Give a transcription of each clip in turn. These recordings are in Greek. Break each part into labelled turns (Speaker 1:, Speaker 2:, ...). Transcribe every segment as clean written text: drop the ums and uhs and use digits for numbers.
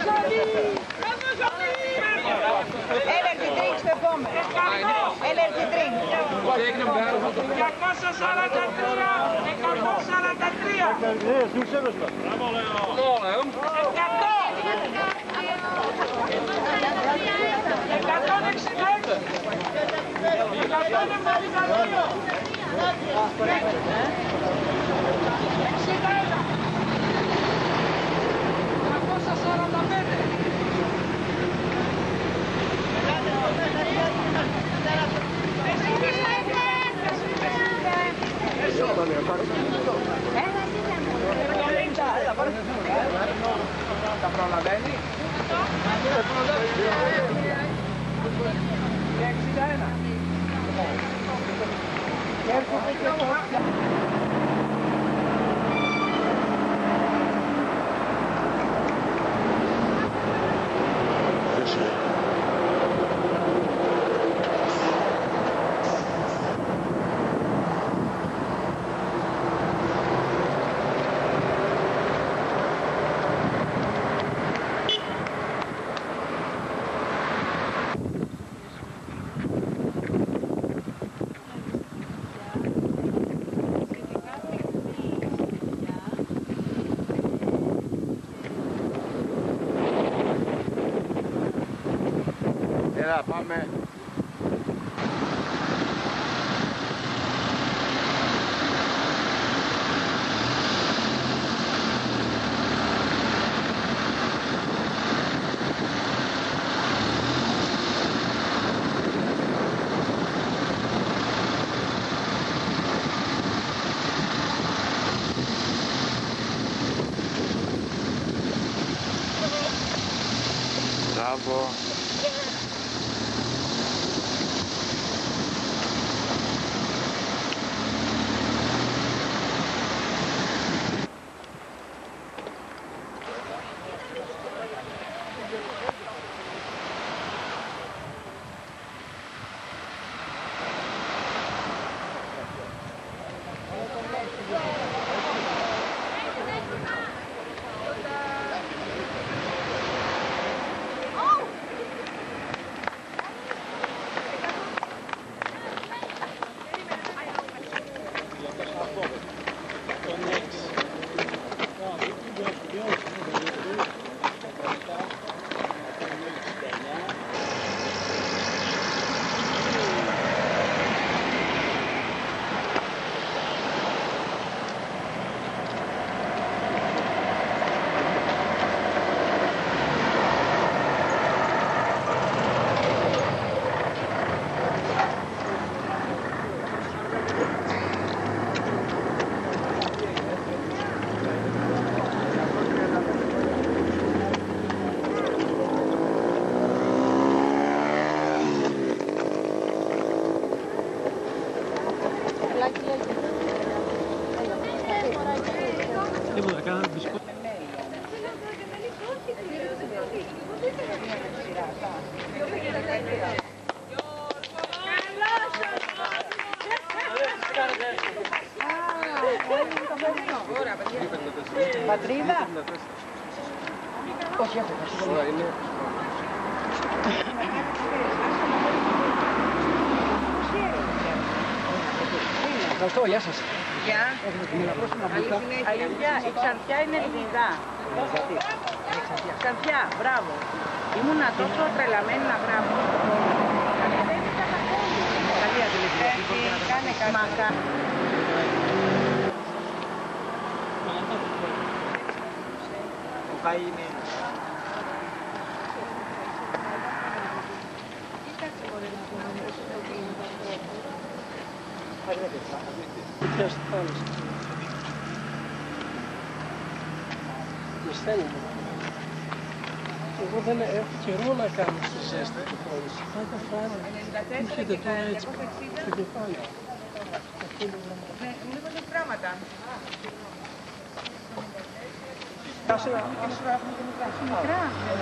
Speaker 1: Energy drink στο επόμενο. Energy drink.
Speaker 2: 妈妈。Bravo.
Speaker 1: Πατρίδα. Όχι, έχω.
Speaker 3: Ευχαριστώ, γεια σας.
Speaker 1: Γεια. Αλήθεια, η Ξανθιά είναι ελληνικά. Ξανθιά, μπράβο. Ήμουνα τόσο τρελαμένη να γράφω. Καλή αντιληπτική. Κάνε κάτι.
Speaker 3: Είναι... Εγώ δεν έχω καιρό να κάνω στη ζέστη του πόλης. Θα ήταν φράγμα. Είχετε τώρα έτσι το κεφάλι.
Speaker 1: Μου είπατε πράγματα.
Speaker 3: Άσε να
Speaker 1: έχουμε και μικρά. Μικρά.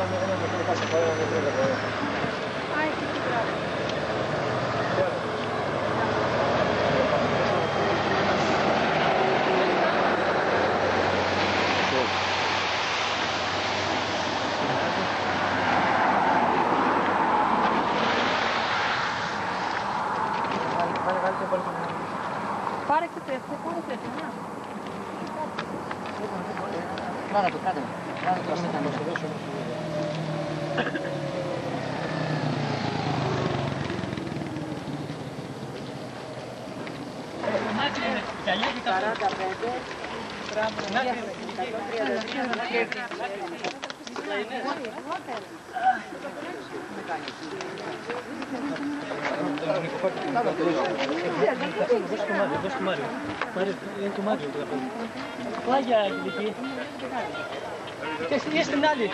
Speaker 1: Α, έχει μικρά.
Speaker 3: Δώσ' του Μάριο. Είναι του Μάριο. Πλάγια, Αγγελική. Και στην άλλη.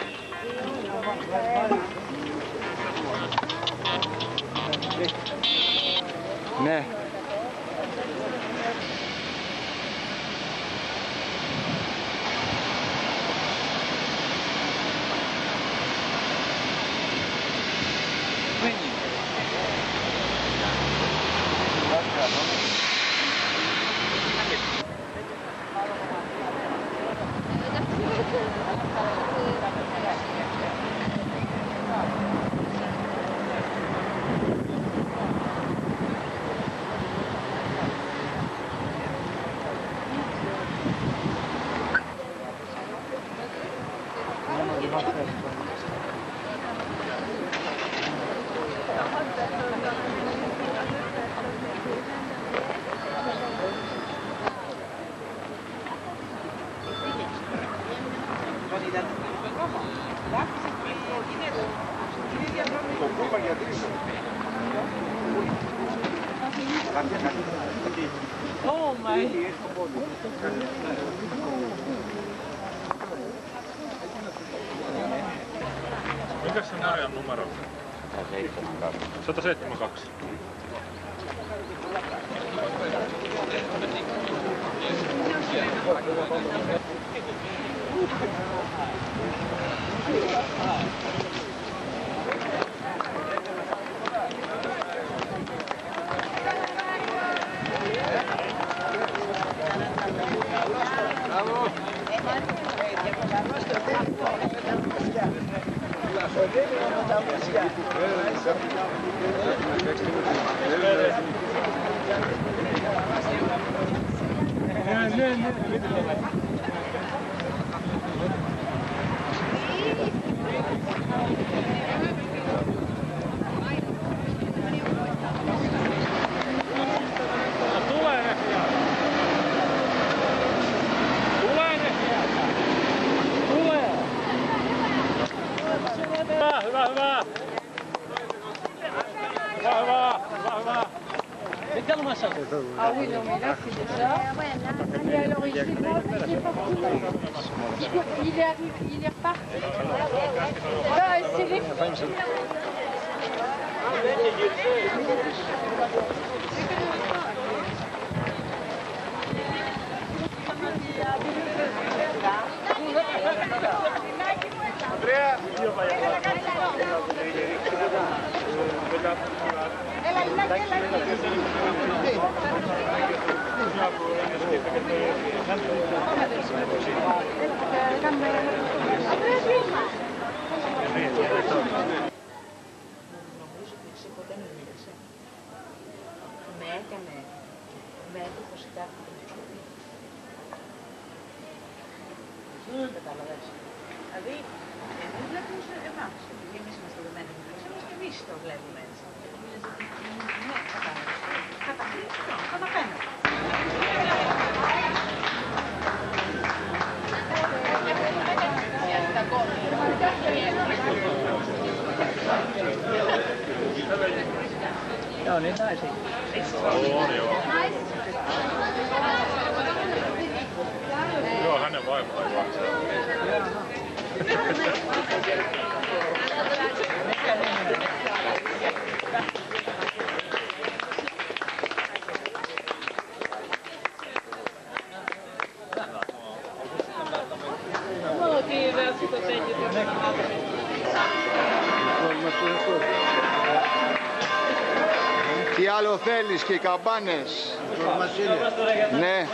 Speaker 2: Ναι.
Speaker 3: Oh my.
Speaker 4: Mikäs se Marjan numero on? 172.
Speaker 1: Ah oui, non mais là c'est déjà... Et alors il s'est pas... Il est arrivé, il est reparti. Là, c'est les... Με έτυχος κάτι. Κατάλαβες. Δηλαδή, εμείς βλέπουμε εμάς, επειδή εμείς είμαστε δεμένοι, εμείς το βλέπουμε έτσι. Ναι, κατάλαβες. Καταφέρνω.
Speaker 3: Ja, niin naisi.
Speaker 4: On joo. Joo, hänen vaimo on juoksee.
Speaker 2: Τι άλλο θέλεις και οι καμπάνες. Ναι.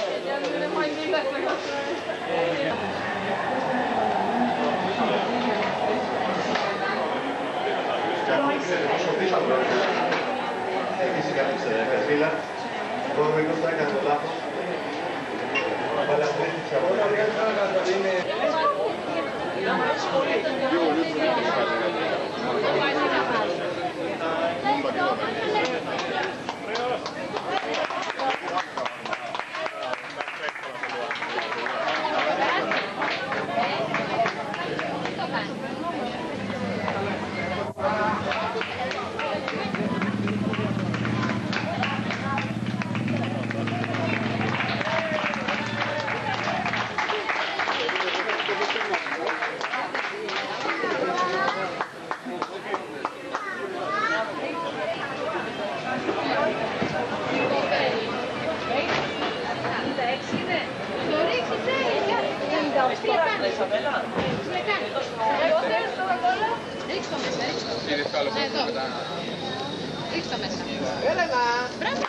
Speaker 5: Ρίξτε μέσα.
Speaker 2: Έλενα!
Speaker 5: Μπράβο.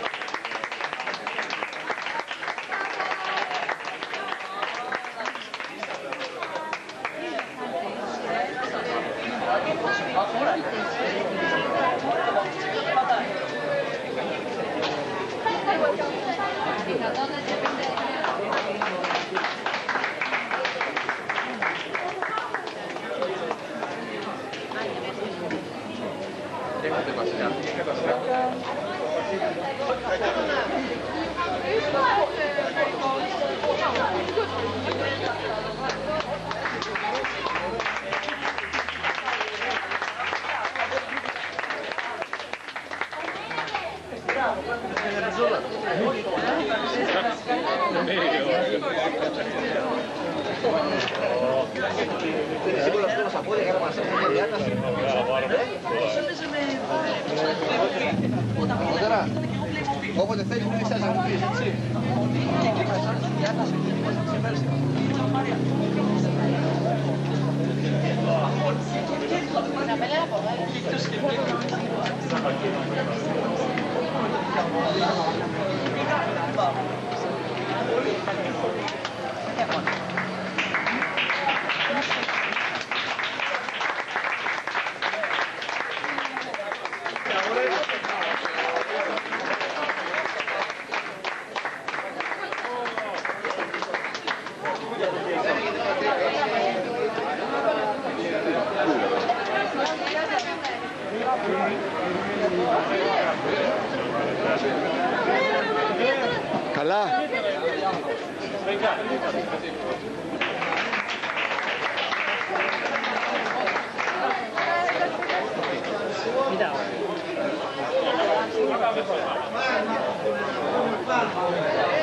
Speaker 2: Σίγουρα αυτό μας απόδει, έκανα μας έρθει μια διάταση. Τώρα, όποτε θέλεις μου κλειστάς να μου πεις, έτσι. Καλά.
Speaker 3: Κοίτα.